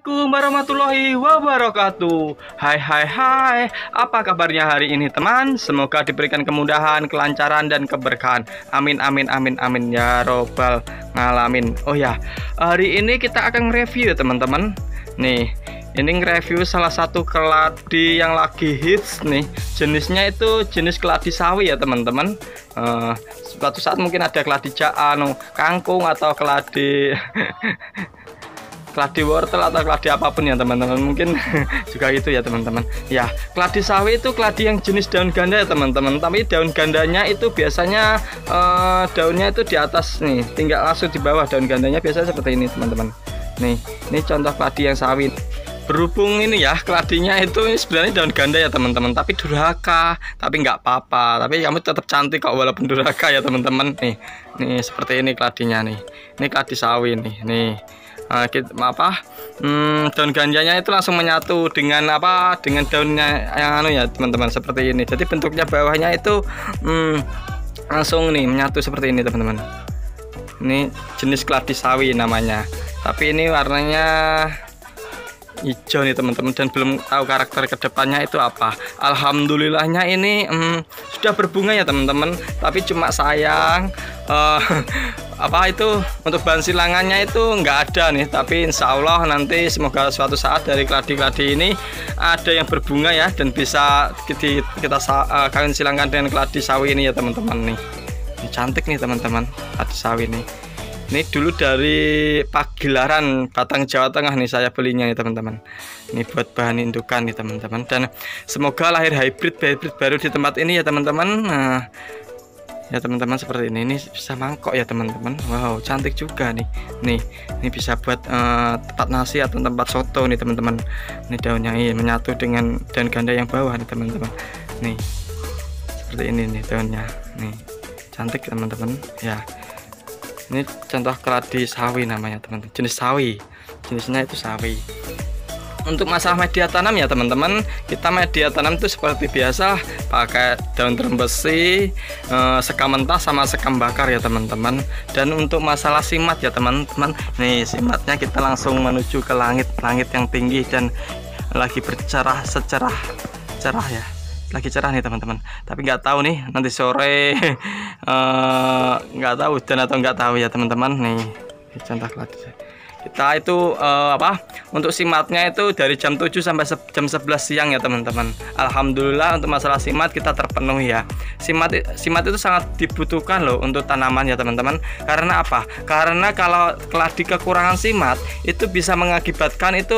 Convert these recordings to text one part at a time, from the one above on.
Assalamualaikum warahmatullahi wabarakatuh. Hai, apa kabarnya hari ini teman? Semoga diberikan kemudahan, kelancaran, dan keberkahan. Amin ya robbal ngalamin. Oh ya, hari ini kita akan review ya teman-teman. Nih, ini nge-review salah satu keladi yang lagi hits nih. Jenisnya itu jenis keladi sawi ya teman-teman. Suatu saat mungkin ada keladi kangkung atau keladi keladi wortel atau keladi apapun ya teman-teman, mungkin juga itu ya teman-teman. Ya, keladi sawi itu keladi yang jenis daun ganda ya teman-teman, tapi daun gandanya itu biasanya daunnya itu di atas nih, tinggal langsung di bawah. Daun gandanya biasanya seperti ini teman-teman. Nih, ini contoh keladi yang sawi. Berhubung ini ya keladinya itu sebenarnya daun ganda ya teman-teman, tapi durhaka, tapi nggak apa-apa, tapi kamu tetap cantik kok walaupun durhaka ya teman-teman. Nih seperti ini keladinya nih. Ini keladi sawi nih. Daun ganjanya itu langsung menyatu dengan dengan daunnya yang ya teman-teman, seperti ini. Jadi bentuknya bawahnya itu langsung nih menyatu seperti ini teman-teman. Ini jenis keladi sawi namanya, tapi ini warnanya hijau nih teman-teman, dan belum tahu karakter kedepannya itu apa. Alhamdulillahnya ini sudah berbunga ya teman-teman, tapi cuma sayang untuk bahan silangannya itu nggak ada nih. Tapi insya Allah nanti semoga suatu saat dari keladi-keladi ini ada yang berbunga ya, dan bisa kita kawin silangkan dengan keladi sawi ini ya teman-teman. Nih cantik nih teman-teman, keladi sawi nih. Ini dulu dari Pagelaran, Batang, Jawa Tengah nih saya belinya nih teman-teman. Ini buat bahan indukan nih teman-teman, dan semoga lahir hybrid baru di tempat ini ya teman-teman. Nah, ya teman-teman seperti ini bisa mangkok ya teman-teman. Wow, cantik juga nih. Ini bisa buat tempat nasi atau tempat soto nih teman-teman. Ini daunnya ini menyatu dengan daun ganda yang bawah nih teman-teman. Nih seperti ini nih daunnya. Nih cantik teman-teman ya. Ini contoh keladi sawi namanya teman-teman, jenis sawi, jenisnya itu sawi. Untuk masalah media tanam ya teman-teman, kita media tanam itu seperti biasa, pakai daun terem besi, sekam mentah sama sekam bakar ya teman-teman. Dan untuk masalah simat ya teman-teman, nih simatnya kita langsung menuju ke langit yang tinggi dan lagi bercerah cerah ya. Lagi cerah nih teman-teman, tapi nggak tahu nih nanti sore nggak tahu hujan atau nggak tahu ya teman-teman. Nih contoh keladi kita itu untuk simatnya itu dari jam 7 sampai jam 11 siang ya teman-teman. Alhamdulillah untuk masalah simat kita terpenuhi ya. Simat itu sangat dibutuhkan loh untuk tanaman ya teman-teman. Karena apa? Karena kalau keladi kekurangan simat itu bisa mengakibatkan itu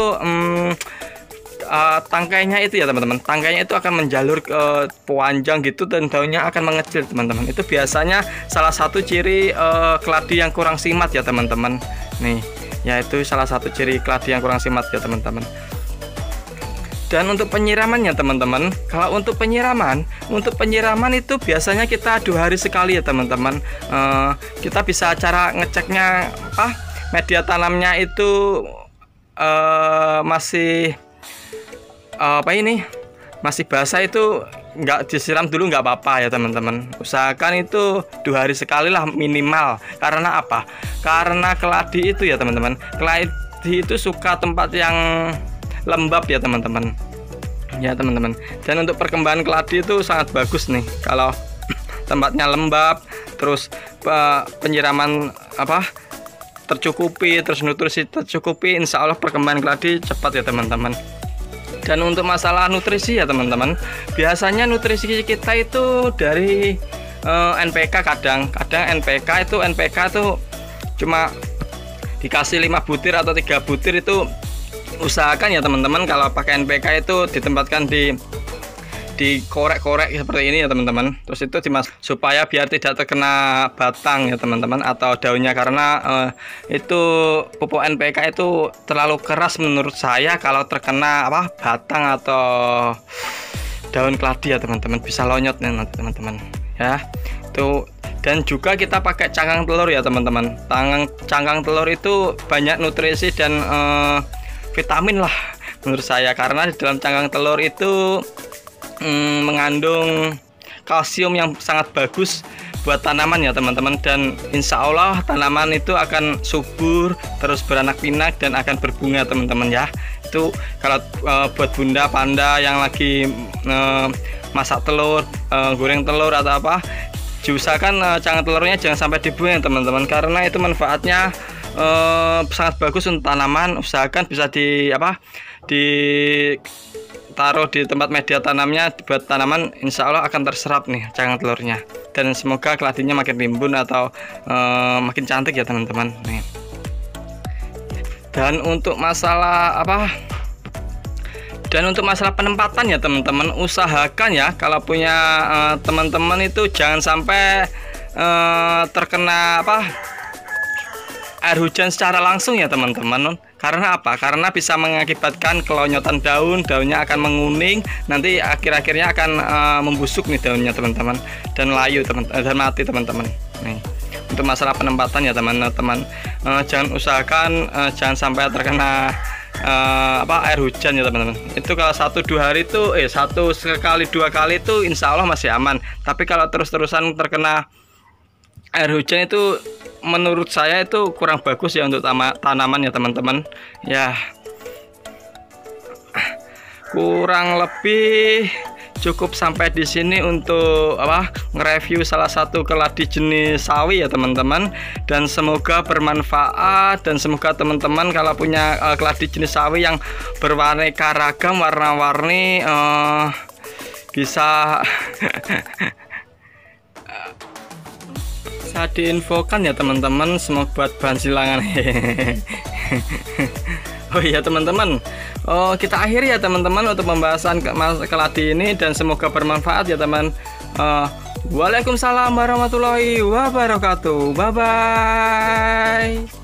tangkainya itu ya teman-teman, tangkainya itu akan menjalur ke panjang gitu, dan daunnya akan mengecil teman-teman. Itu biasanya salah satu ciri keladi yang kurang simat ya teman-teman. Nih yaitu salah satu ciri keladi yang kurang simat ya teman-teman. Dan untuk penyiramannya teman-teman, kalau untuk penyiraman itu biasanya kita 2 hari sekali ya teman-teman. Kita bisa cara ngeceknya media tanamnya itu masih basah, itu nggak disiram dulu nggak apa-apa ya teman-teman. Usahakan itu 2 hari sekali lah minimal. Karena apa? Karena keladi itu ya teman-teman, keladi itu suka tempat yang lembab ya teman-teman. Dan untuk perkembangan keladi itu sangat bagus nih kalau tempatnya lembab, terus penyiraman tercukupi, terus nutrisi tercukupi, insya Allah perkembangan keladi cepat ya teman-teman. Dan untuk masalah nutrisi ya teman-teman, biasanya nutrisi kita itu dari NPK, kadang NPK itu cuma dikasih 5 butir atau 3 butir. Itu usahakan ya teman-teman kalau pakai NPK itu ditempatkan dikorek-korek seperti ini ya teman-teman. Terus itu supaya biar tidak terkena batang ya teman-teman atau daunnya, karena itu pupuk NPK itu terlalu keras menurut saya. Kalau terkena batang atau daun keladi ya teman-teman, bisa lonyot nih nanti teman-teman ya. Itu, dan juga kita pakai cangkang telur ya teman-teman. Cangkang telur itu banyak nutrisi dan vitamin lah menurut saya, karena di dalam cangkang telur itu mengandung kalsium yang sangat bagus buat tanaman ya teman-teman, dan insya Allah tanaman itu akan subur terus beranak pinak dan akan berbunga teman-teman ya. Itu kalau buat bunda panda yang lagi masak telur, goreng telur atau apa, diusahakan cangkang telurnya jangan sampai dibuang teman-teman, karena itu manfaatnya sangat bagus untuk tanaman. Usahakan bisa ditaruh di tempat media tanamnya buat tanaman, insya Allah akan terserap nih cangkang telurnya, dan semoga keladinya makin rimbun atau makin cantik ya teman-teman nih. Dan untuk masalah penempatan ya teman-teman, usahakan ya kalau punya teman-teman itu jangan sampai terkena air hujan secara langsung ya teman-teman. Karena apa? Karena bisa mengakibatkan kelonyotan daunnya akan menguning, nanti akhir-akhirnya akan membusuk nih daunnya teman-teman, dan layu dan mati teman-teman. Nih, untuk masalah penempatan ya teman-teman, jangan sampai terkena air hujan ya teman-teman. Itu kalau 1-2 hari itu satu sekali 2 kali itu insya Allah masih aman, tapi kalau terus-terusan terkena air hujan itu menurut saya itu kurang bagus ya untuk tanaman ya teman-teman ya. Kurang lebih cukup sampai di sini untuk nge-review salah satu keladi jenis sawi ya teman-teman, dan semoga bermanfaat, dan semoga teman-teman kalau punya keladi jenis sawi yang berwarna ragam, warna-warni bisa diinfokan ya teman-teman, semoga buat bahan silangan. Oh iya teman-teman, kita akhiri ya teman-teman untuk pembahasan keladi ini, dan semoga bermanfaat ya teman. Waalaikumsalam warahmatullahi wabarakatuh. Bye bye.